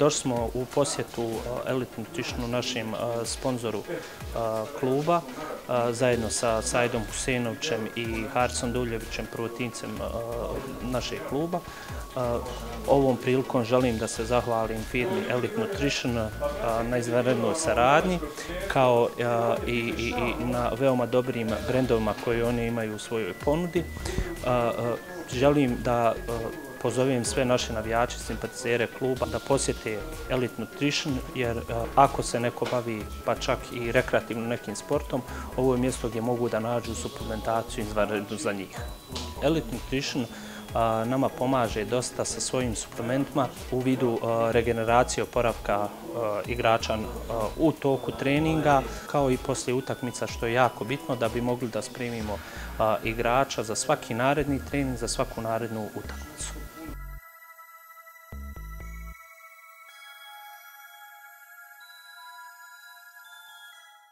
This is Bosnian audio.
Došli smo u posjetu Elite Nutritionu, našem sponzoru kluba, zajedno sa Saidom Husejnovićem i Harisom Duljevićem, prvotimcem našeg kluba. Ovom prilikom želim da se zahvalim firmi Elite Nutrition na izvanrednoj saradnji, kao i na veoma dobrim brendovima koje oni imaju u svojoj ponudi. Želim da pozovem sve naše navijače, simpatizere kluba da posjete Elite Nutrition, jer ako se neko bavi pa čak i rekreativno nekim sportom, ovo je mjesto gdje mogu da nađu suplementaciju izvanrednu za njih. Elite Nutrition nama pomaže dosta sa svojim suplementima u vidu regeneracije oporavka igrača u toku treninga, kao i poslije utakmica, što je jako bitno da bi mogli da spremimo igrača za svaki naredni trening, za svaku narednu utakmicu.